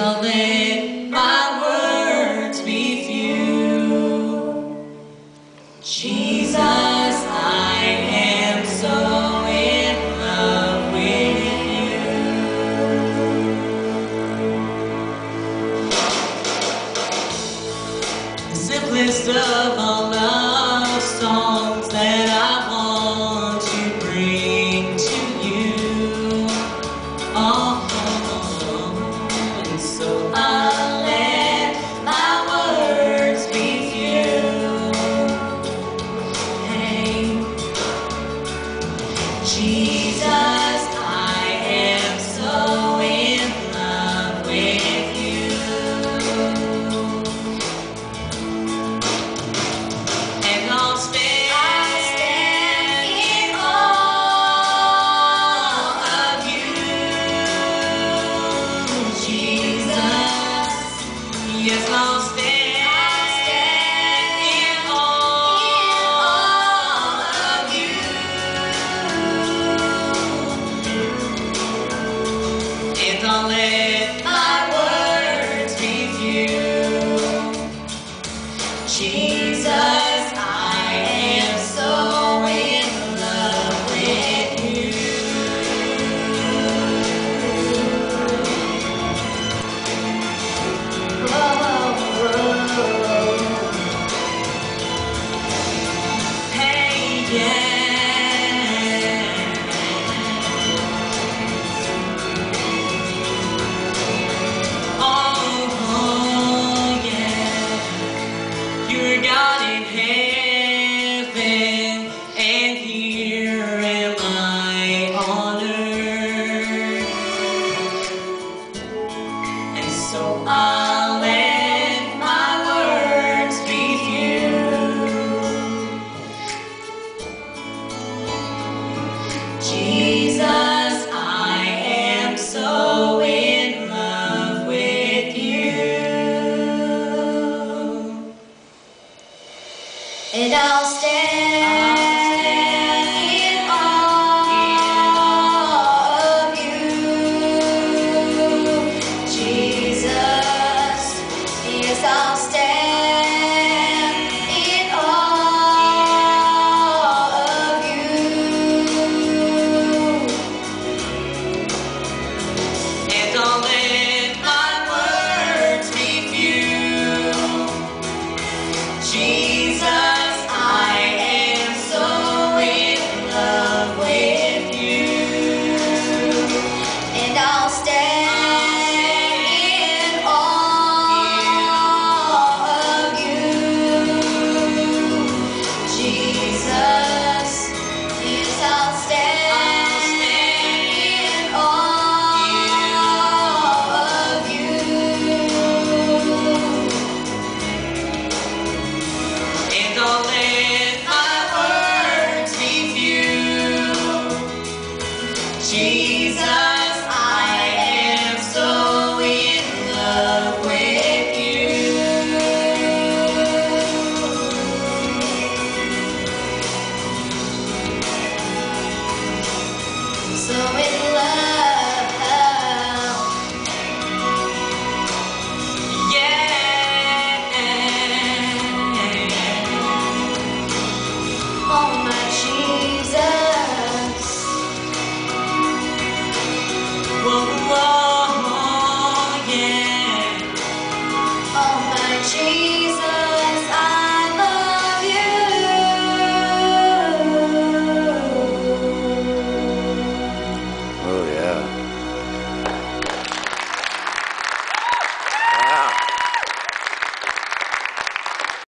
I'll let my words be few. Jesus, I am so in love with you. The simplest of all love songs that I want to bring to you. Oh, and so I'll let my words be few. Hey, Jesus, I am so in love with you. And I'll stand in awe of you, Jesus. Yes, I'll stand in awe of you. And I'll let my words be few. Jesus, I am so in love with you. Hey, yeah. Oh, yeah. You're God in heaven, and here am I on earth. And so I